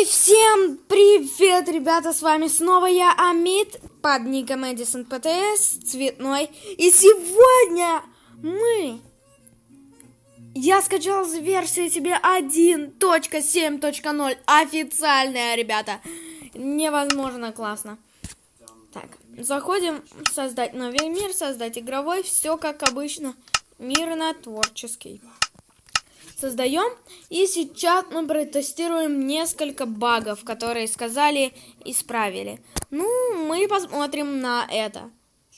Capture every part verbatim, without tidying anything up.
Всем привет, ребята, с вами снова я, Амид, под ником Эдисон ПТС, цветной. И сегодня мы... Я скачал версию себе один точка семь точка ноль, официальная, ребята. Невозможно классно. Так, заходим, создать новый мир, создать игровой, все как обычно, мирно-творческий. Создаем, и сейчас мы протестируем несколько багов, которые сказали, исправили. Ну, мы посмотрим на это.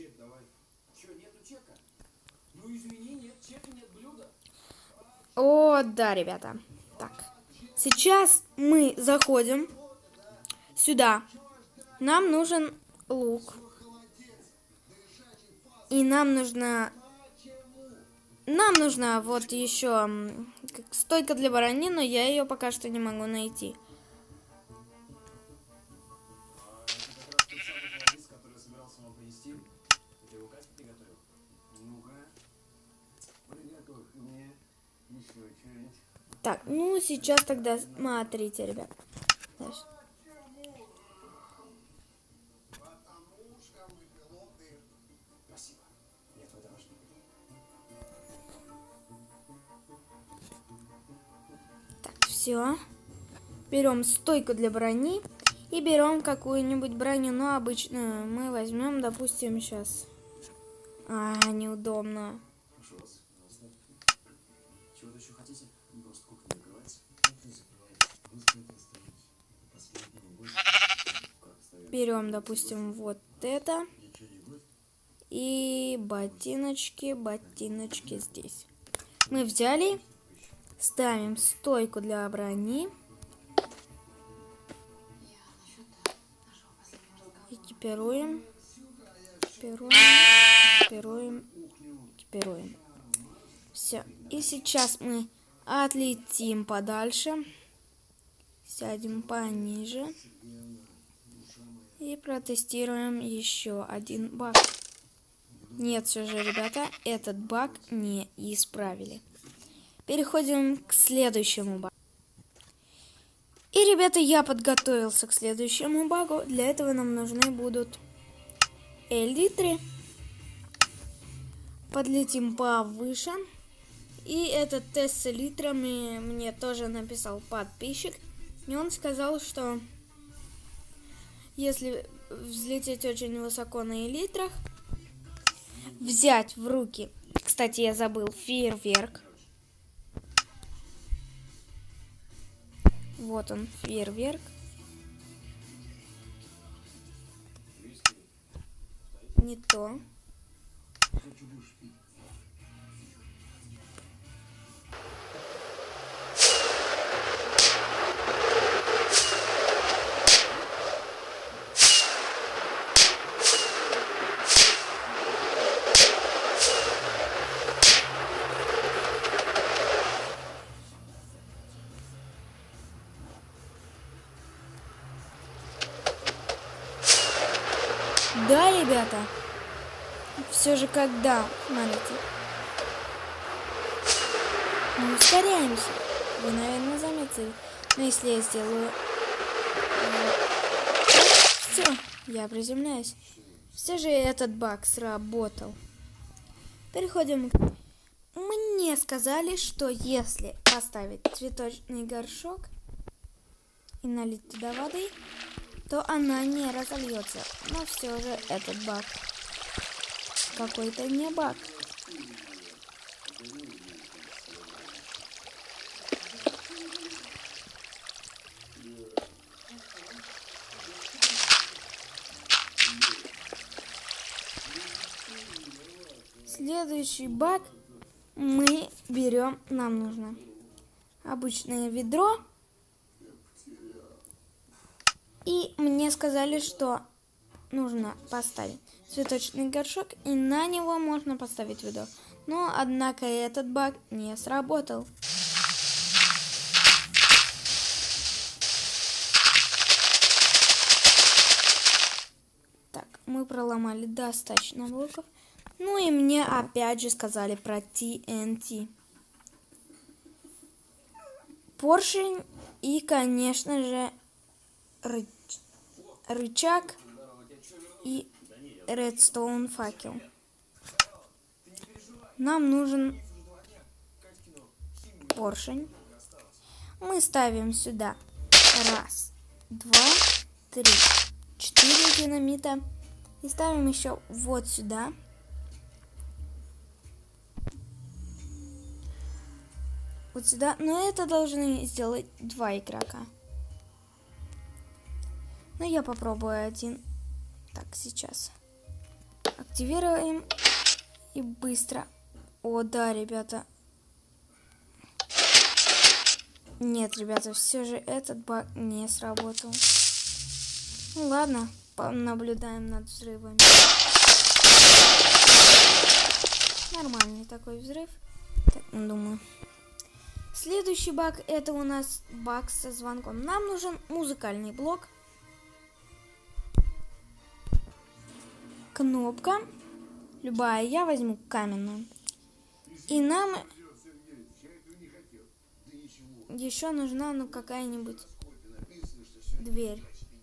О, да, ребята. Так, сейчас мы заходим сюда. Нам нужен лук. И нам нужно... Нам нужна вот еще стойка для барани, но я ее пока что не могу найти. Так, ну сейчас тогда смотрите, ребят. Дальше. Все. Берем стойку для брони и берем какую-нибудь броню, но обычную. Мы возьмем, допустим, сейчас. А, неудобно. Берем, допустим, вот это. И ботиночки, ботиночки здесь. Мы взяли. Ставим стойку для брони. Экипируем. Экипируем. Экипируем. Экипируем. Все. И сейчас мы отлетим подальше. Сядем пониже. И протестируем еще один баг. Нет, все же, ребята, этот баг не исправили. Переходим к следующему багу. И, ребята, я подготовился к следующему багу. Для этого нам нужны будут элитры. Подлетим повыше. И этот тест с элитрами мне тоже написал подписчик. И он сказал, что если взлететь очень высоко на элитрах, взять в руки... Кстати, я забыл фейерверк. Вот он, фейерверк. Не то. Да, ребята, все же когда, смотрите, мы ускоряемся, вы, наверное, заметили, но если я сделаю, все, я приземляюсь, все же этот баг сработал. Переходим к... Мне сказали, что если поставить цветочный горшок и налить туда воды, то она не разольется. Но все же этот баг какой-то не баг. Следующий баг мы берем, нам нужно обычное ведро. И мне сказали, что нужно поставить цветочный горшок, и на него можно поставить ведро. Но, однако, этот баг не сработал. Так, мы проломали достаточно блоков. Ну и мне опять же сказали про ти эн ти. Поршень и, конечно же, рыч... рычаг и редстоун факел. Нам нужен поршень. Мы ставим сюда раз, два, три, четыре динамита. И ставим еще вот сюда. Вот сюда. Но это должны сделать два игрока. Но я попробую один. Так, сейчас. Активируем. И быстро. О, да, ребята. Нет, ребята, все же этот баг не сработал. Ну ладно, понаблюдаем над взрывами. Нормальный такой взрыв. Так, думаю. Следующий баг, это у нас баг со звонком. Нам нужен музыкальный блок. Кнопка. Любая, я возьму каменную. И нам еще нужна, ну, какая-нибудь дверь.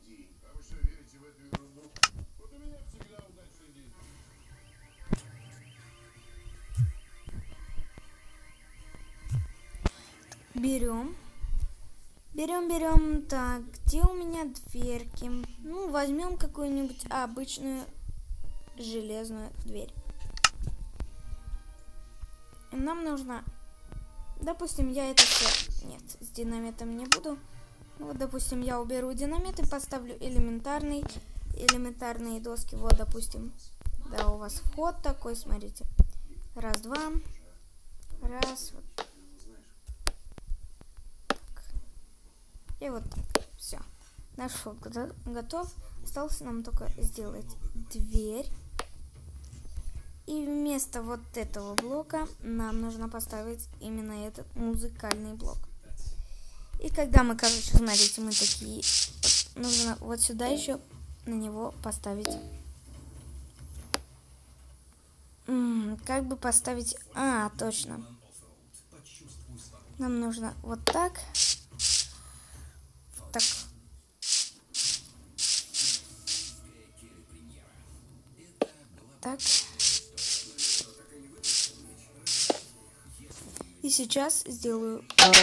Берем. Берем, берем. Так, где у меня дверки? Ну, возьмем какую-нибудь обычную железную дверь. И нам нужно... Допустим, я это все... Нет, с динамитом не буду. Ну, вот, допустим, я уберу динамит и поставлю элементарный... элементарные доски. Вот, допустим. Да, у вас вход такой, смотрите. Раз, два. Раз, вот. И вот так. Все. Наш вход готов. Осталось нам только сделать дверь. И вместо вот этого блока нам нужно поставить именно этот музыкальный блок. И когда мы, короче, смотрите, мы такие... Нужно вот сюда еще на него поставить... М-м, как бы поставить... А, точно. Нам нужно вот так... Так. Так. И сейчас сделаю.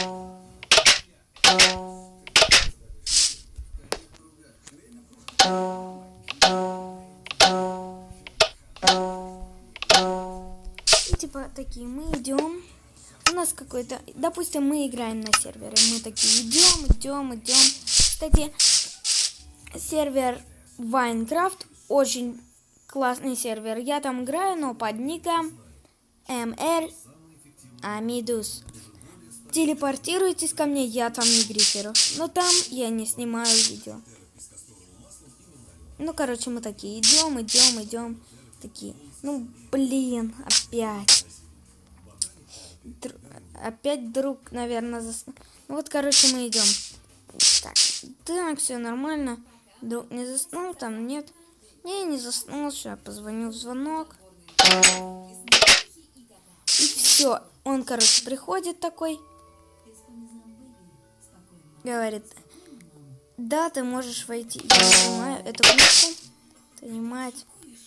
И типа такие мы идем. У нас какой-то, допустим, мы играем на сервере. Мы такие идем, идем, идем. Кстати, сервер Minecraft очень классный сервер. Я там играю, но под ником эм эр Амидус. Телепортируйтесь ко мне, я там не гриферу. Но там я не снимаю видео. Ну, короче, мы такие идем, идем, идем. Такие, ну, блин, опять. Дру... Опять друг, наверное, заснул. Ну, вот, короче, мы идем. Так, так, все нормально. Друг не заснул, там нет. Не, не заснул, сейчас позвоню в звонок. И все. Он, короче, приходит такой. Говорит, да, ты можешь войти. Я нажимаю эту кнопку. Занимать.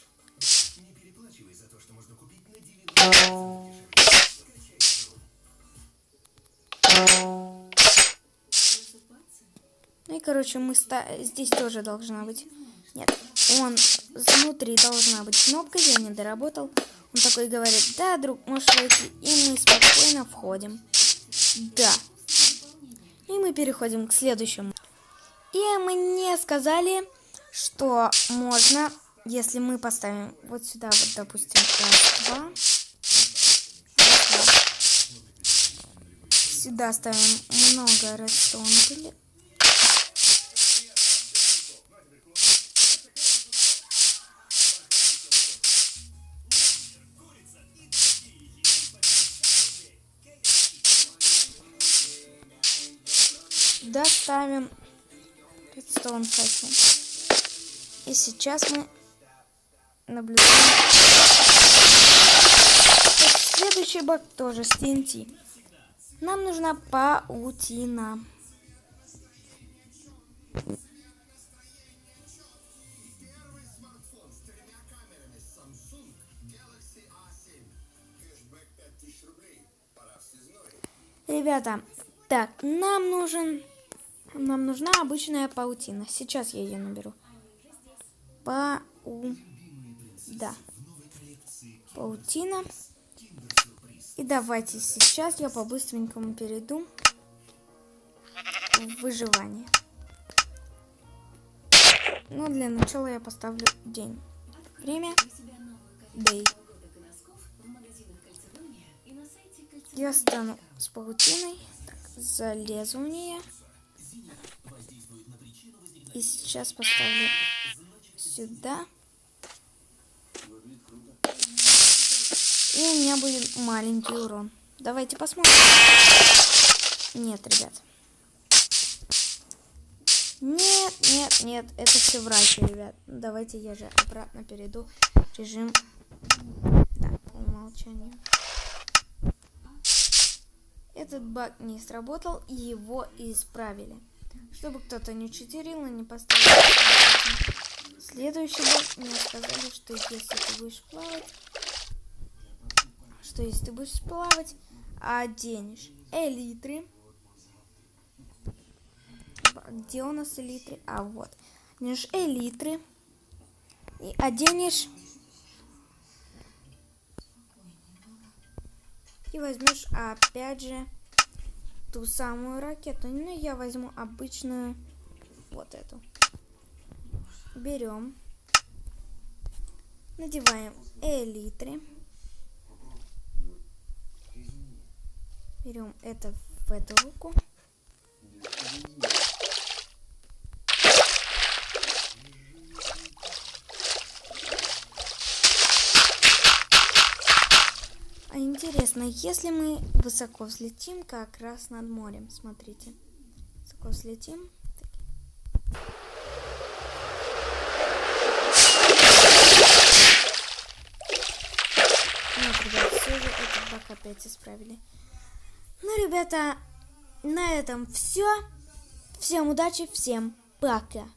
Ну и, короче, мы ста... здесь тоже должна быть... Нет, он внутри должна быть кнопка, я не доработал. Он такой говорит, да, друг, можешь войти. И мы спокойно входим. Да. И мы переходим к следующему. И мне сказали, что можно, если мы поставим вот сюда, вот, допустим, раз, два. Сюда ставим много редстоун пыли. Сюда ставим редстоун факел. И сейчас мы наблюдаем. Следующий баг тоже с ти эн ти. Нам нужна паутина. Ребята, так, нам нужен... Нам нужна обычная паутина. Сейчас я ее наберу. Пау... Да. Паутина. И давайте сейчас я по-быстренькому перейду в выживание. Но для начала я поставлю день. Время. Day. Я стану с паутиной. Так, залезу в нее. И сейчас поставлю сюда. И у меня будет маленький урон. Давайте посмотрим. Нет, ребят. Нет, нет, нет. Это все враки, ребят. Давайте я же обратно перейду в режим. Да, по умолчанию. Этот баг не сработал, и его исправили. Чтобы кто-то не читерил и не поставил. Следующий баг, мне сказали, что если ты будешь плавать, что если ты будешь плавать, оденешь элитры. Где у нас элитры? А вот. Оденешь элитры. И оденешь. И возьмешь опять же ту самую ракету. Ну, я возьму обычную вот эту. Берем. Надеваем элитры. Берем это в эту руку. А интересно, если мы высоко взлетим, как раз над морем, смотрите. Высоко взлетим. Нет, ребят, все же этот баг опять исправили. Ну, ребята, на этом все. Всем удачи, всем пока.